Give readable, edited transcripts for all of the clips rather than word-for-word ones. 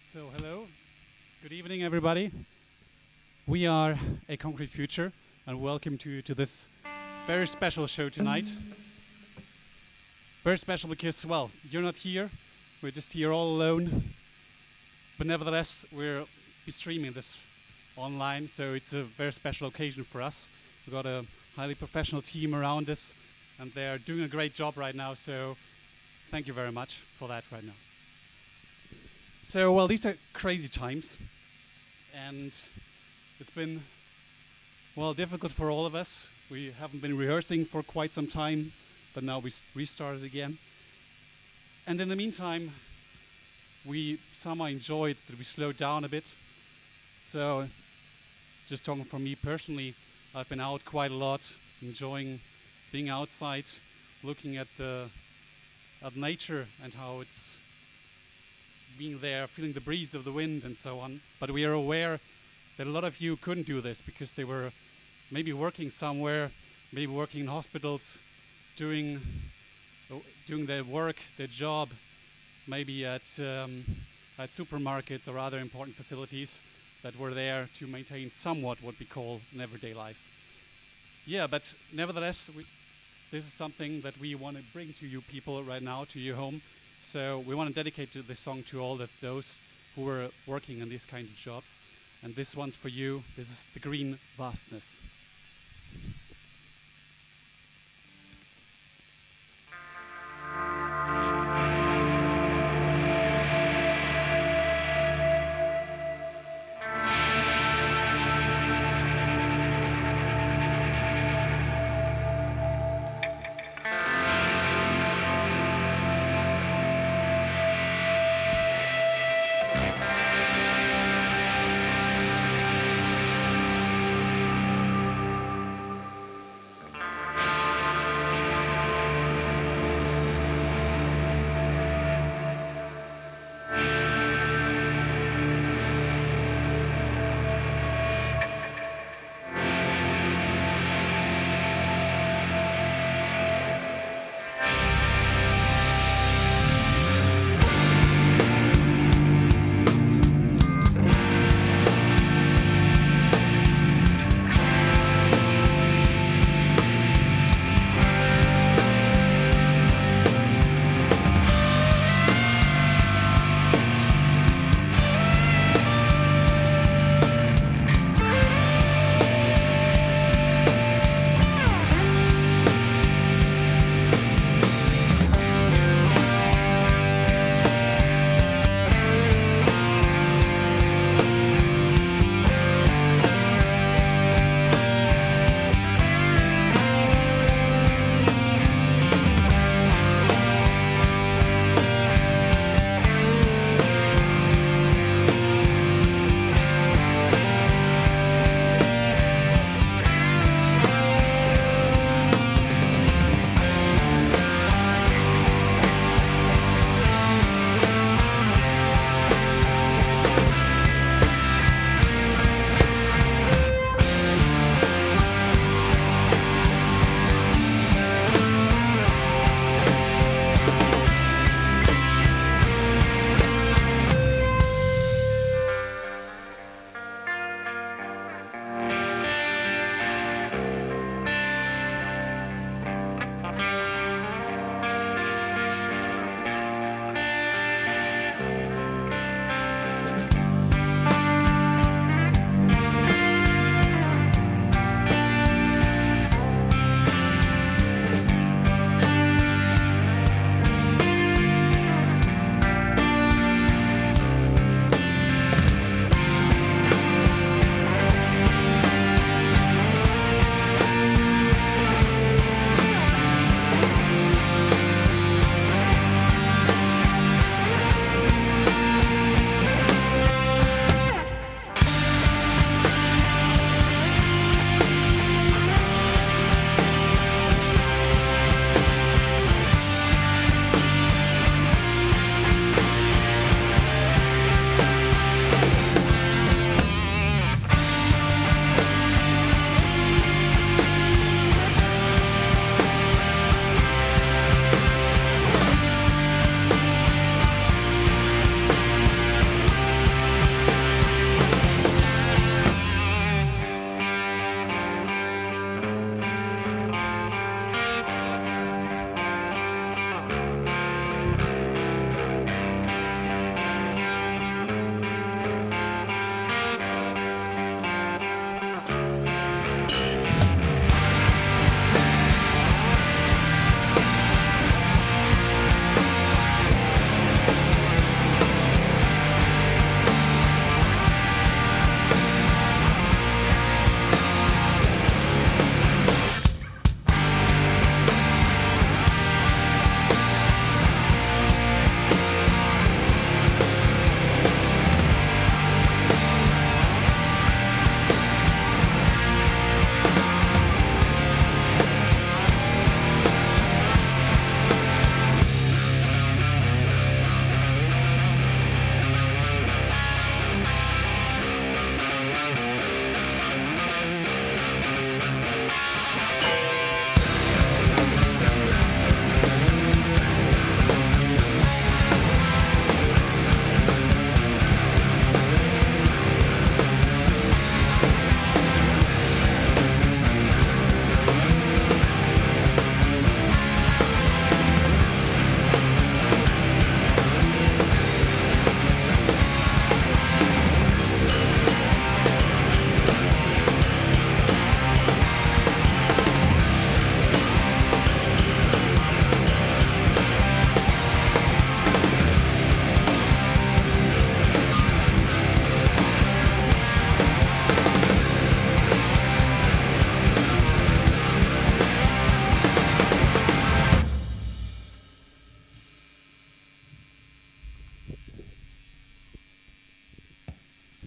So, hello, good evening, everybody. We are A Concrete Future, and welcome to this very special show tonight. Very special because, well, you're not here. We're just here all alone. But nevertheless, we'll be streaming this online, so it's a very special occasion for us. We've got a highly professional team around us, and they're doing a great job right now, so thank you very much for that right now. So, well, these are crazy times, and it's been, well, difficult for all of us. We haven't been rehearsing for quite some time, but now we restarted again. And in the meantime, we somehow enjoyed that we slowed down a bit. So, just talking from me personally, I've been out quite a lot, enjoying being outside, looking at nature and how it's being there, feeling the breeze of the wind and so on. But we are aware that a lot of you couldn't do this because they were maybe working somewhere, maybe working in hospitals, doing their work, their job, maybe at supermarkets or other important facilities that were there to maintain somewhat what we call an everyday life. Yeah, but nevertheless, this is something that we want to bring to you people right now, to your home. So we want to dedicate this song to all of those who were working in these kinds of jobs. And this one's for you. This is The Green Vastness.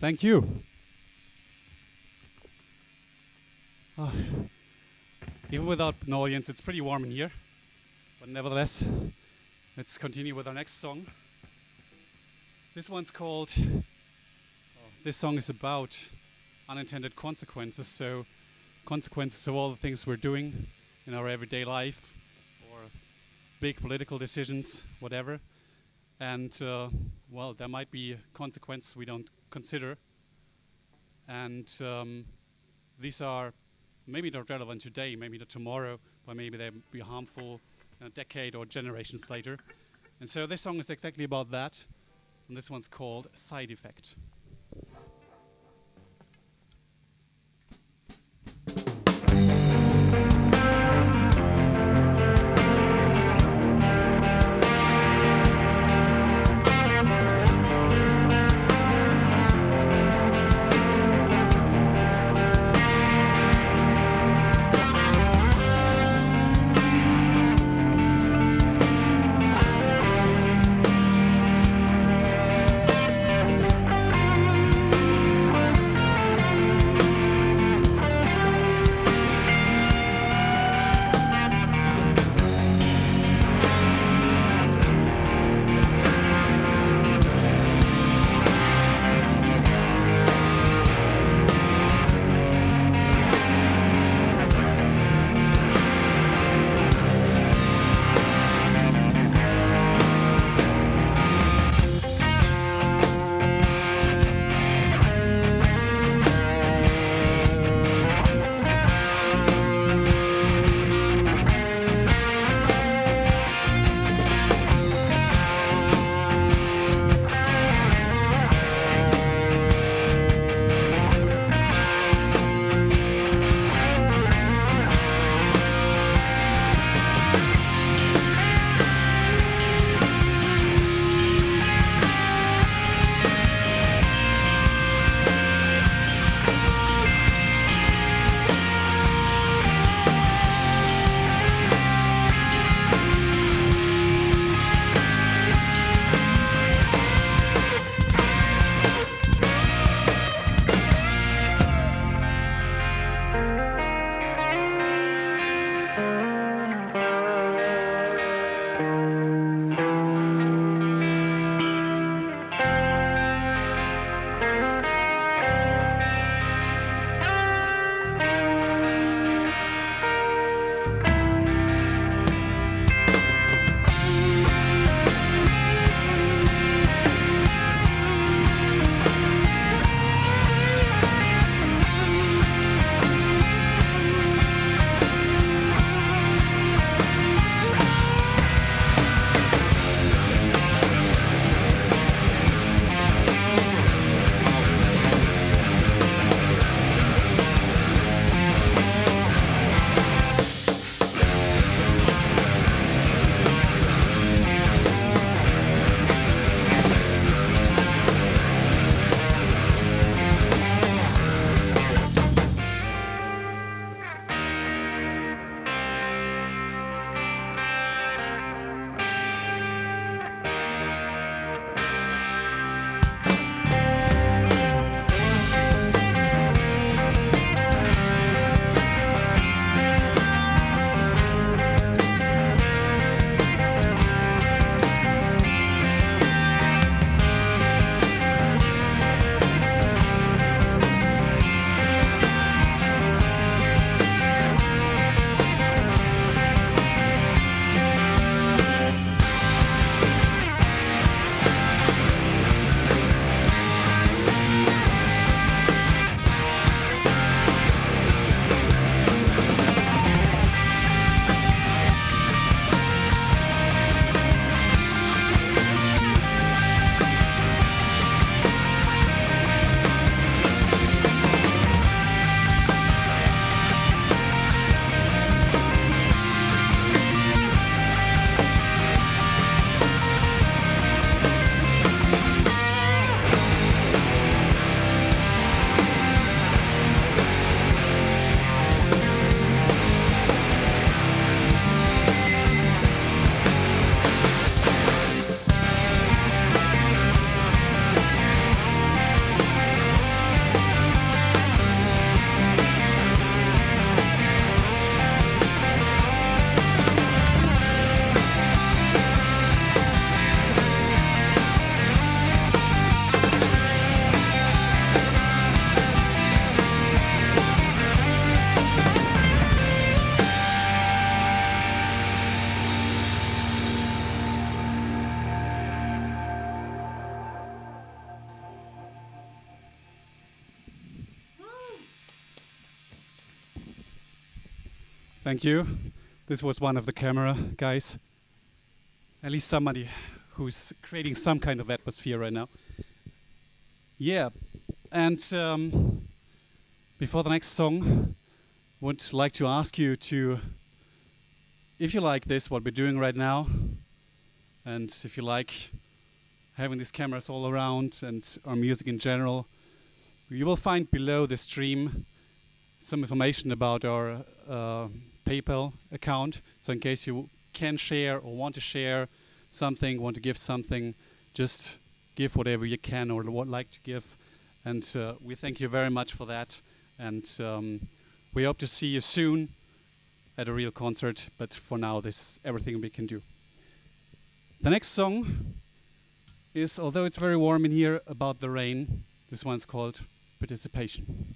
Thank you. Oh, even without an audience, it's pretty warm in here. But nevertheless, let's continue with our next song. This one's called, this song is about unintended consequences. So consequences of all the things we're doing in our everyday life, or big political decisions, whatever. And well, there might be consequences we don't consider. And these are maybe not relevant today, maybe not tomorrow, but maybe they'll be harmful in a decade or generations later. And so this song is exactly about that. And this one's called Side Effect. Thank Thank you. This was one of the camera guys. At least somebody who's creating some kind of atmosphere right now. Yeah, and before the next song, would like to ask you to, if you like this, what we're doing right now, and if you like having these cameras all around and our music in general, you will find below the stream some information about our PayPal account. So in case you can share or want to share something, want to give something, just give whatever you can or would like to give. And we thank you very much for that. And we hope to see you soon at a real concert. But for now, this is everything we can do. The next song is, although it's very warm in here, about the rain. This one's called Participation.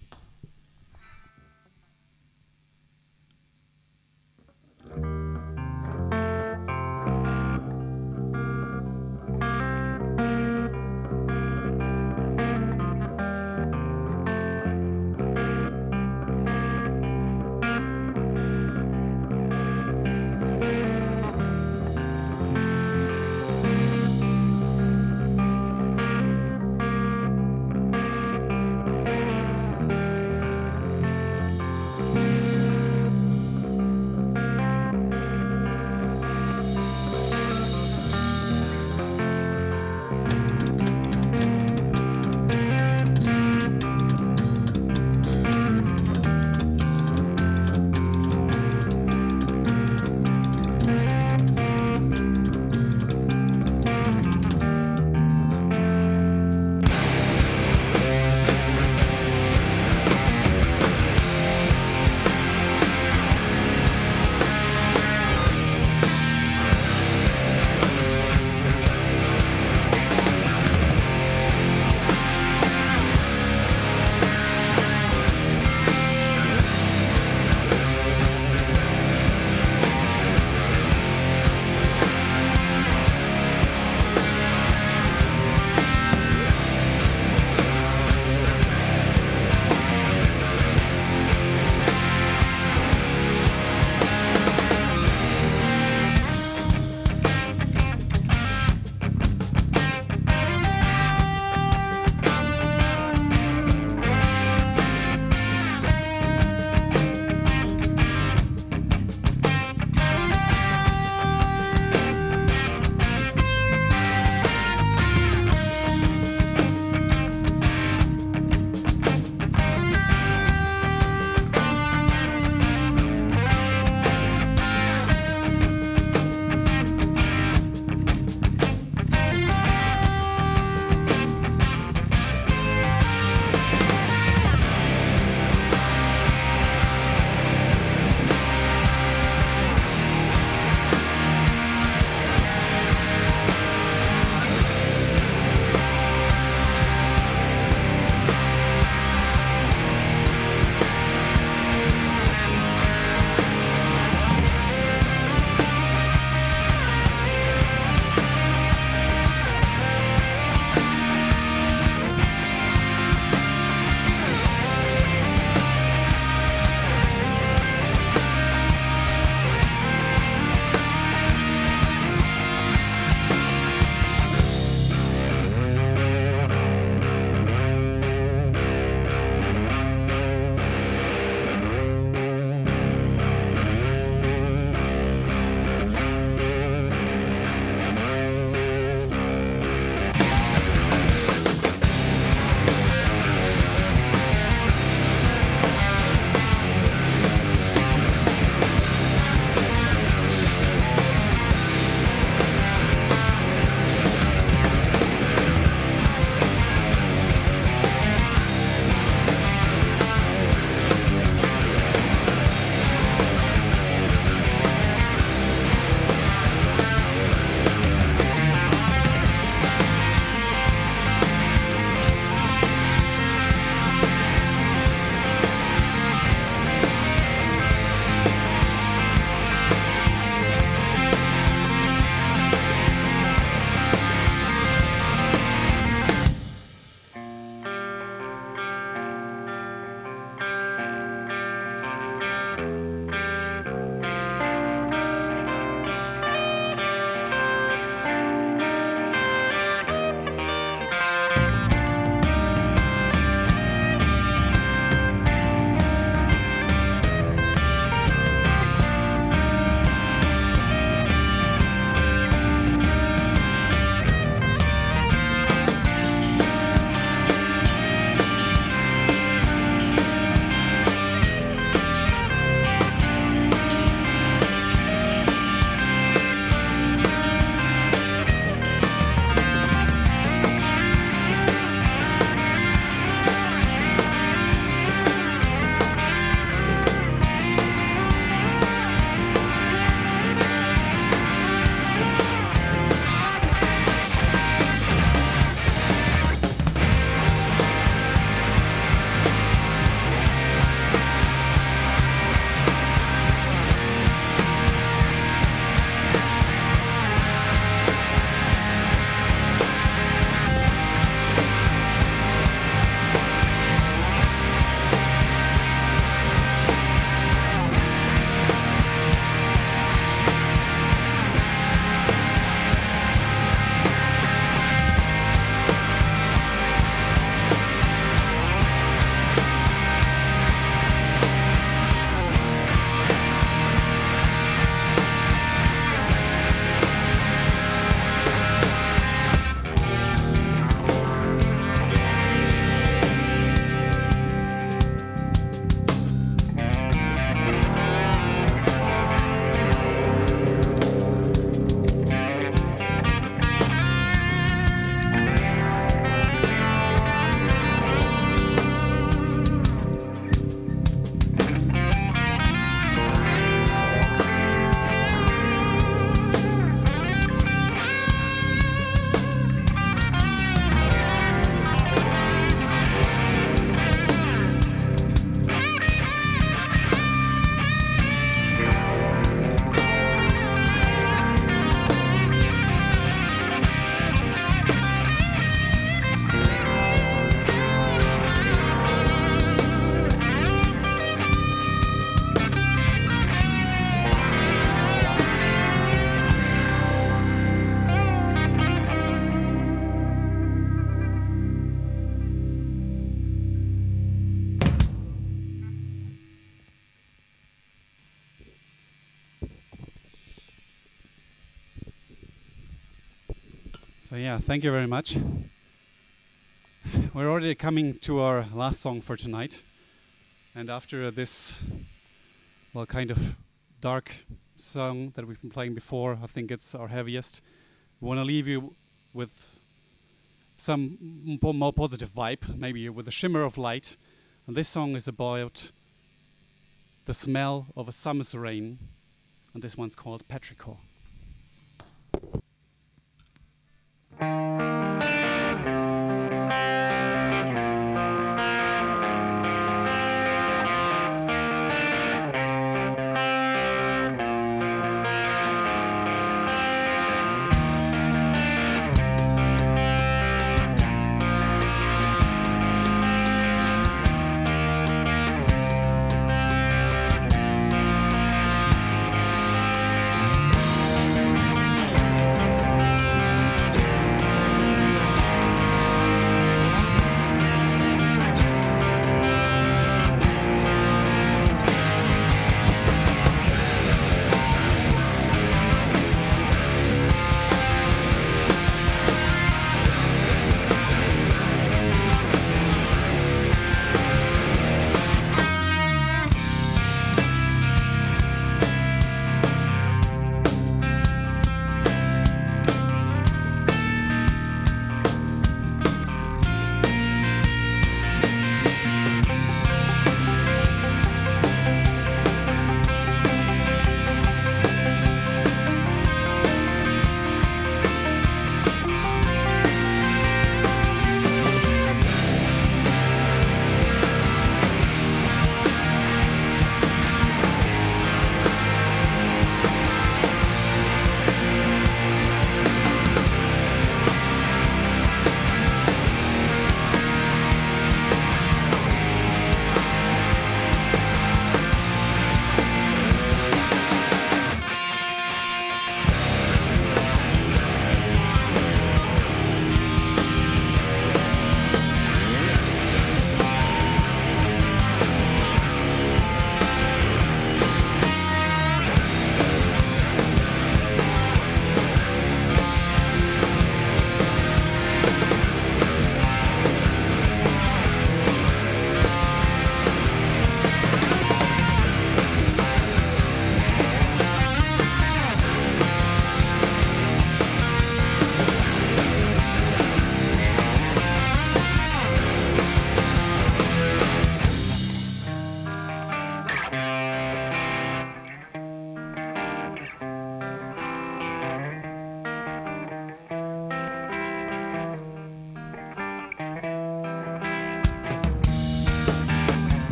So yeah, thank you very much. We're already coming to our last song for tonight. And after this, well, kind of dark song that we've been playing before, I think it's our heaviest. We want to leave you with some more positive vibe, maybe with a shimmer of light. And this song is about the smell of a summer's rain. And this one's called Petrichor.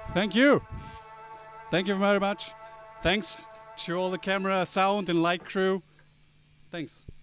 Thank you. Thank you very much. Thanks to all the camera, sound, and light crew. Thanks.